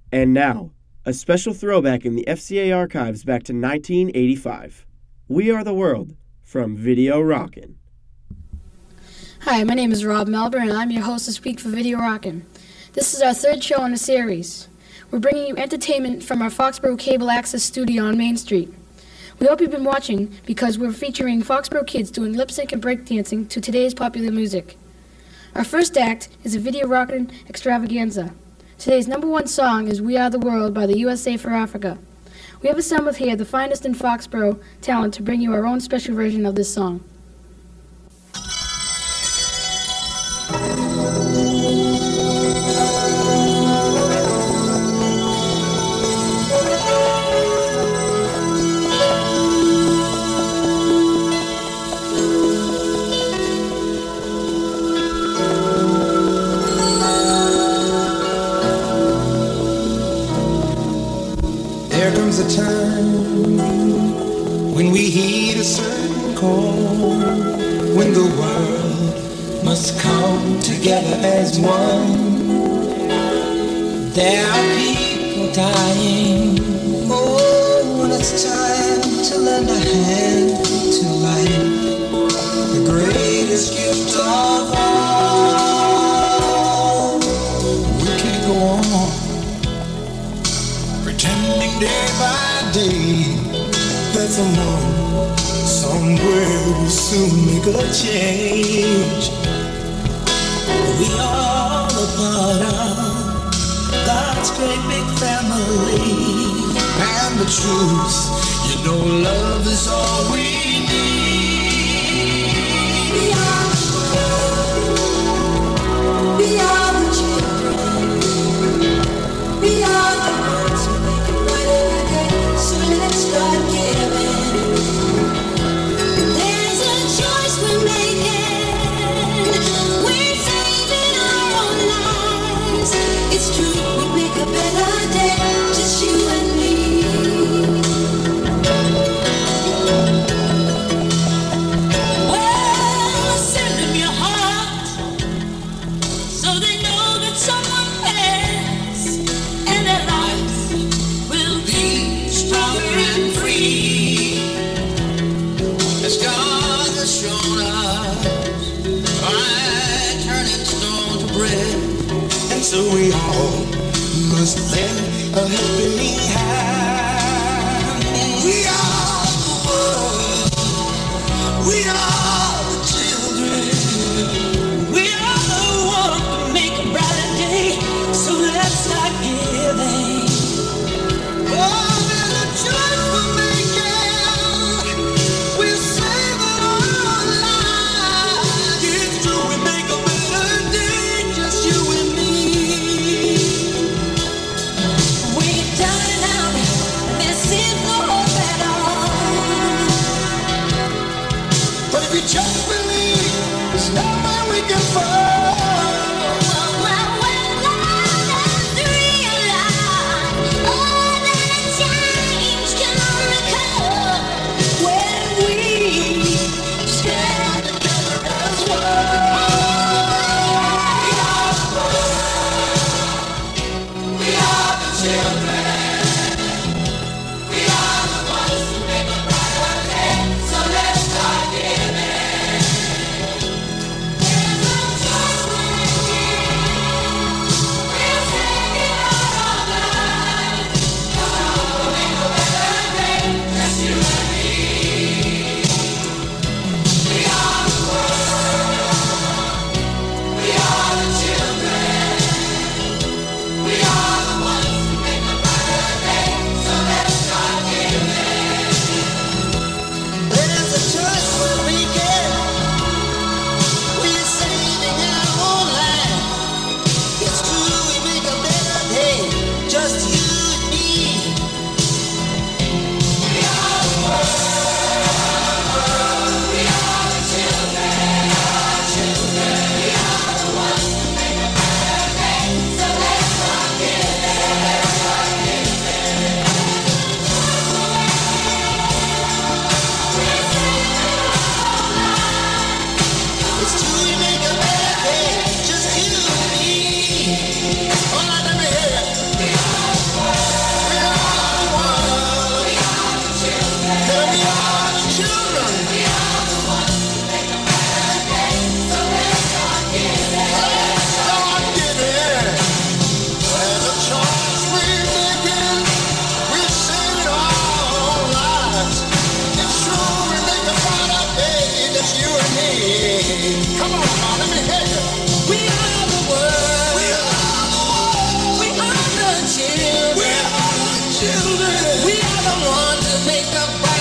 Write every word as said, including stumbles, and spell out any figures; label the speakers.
Speaker 1: And now, a special throwback in the F C A archives back to nineteen eighty-five. We Are the World from Video Rockin'.
Speaker 2: Hi, my name is Rob Melber, and I'm your host this week for Video Rockin'. This is our third show in the series. We're bringing you entertainment from our Foxborough Cable Access studio on Main Street. We hope you've been watching because we're featuring Foxborough kids doing lip sync and breakdancing to today's popular music. Our first act is a Video Rockin' extravaganza. Today's number one song is We Are the World by the U S A for Africa. We have assembled here the finest in Foxborough talent to bring you our own special version of this song.
Speaker 3: There comes a time when we heed a certain call, when the world must come together as one. There are people dying. Oh, when it's time to lend a hand to life, the greatest gift of all. We can't go on pretending day by day that someone somewhere will soon make a change. We are a part of God's great big family, and the truth, you know, love is all we need. We are the world. We are the children. We are the ones who make it brighter again. So let's start giving. There's a choice we're making. We're saving our own lives. It's true, we make a better day, just you and me. Well, send them your heart, so they know that someone cares, and their lives will be stronger and free. As God has shown us by turning stone to bread, and so we all must lend a helping hand. We are the world. We are the children. We are the one to make a brighter day. So let's start giving. Oh, there's a choice we're making. We're saving our lives. It's true, we make a better day, just you and me. We're down and out, there seems no hope at all. But if you just believe, there's no way we can fall. Well, well, well, let's realize all that change can only come when we stand together as one. We are the children. We are the ones who make a brighter day. So let's start giving. There's a choice we're making. We're taking our own lives. Come on, we'll make a better day, just you and me. We are the world. We are the children. We are the ones who make a brighter day. So let's start giving. There's a choice we're making. We're saving our own life. It's true, we make a better day, just you and me. We are the world. We are the children. Children. We are the ones who make a better day. So let's start giving. children. We are the ones that make the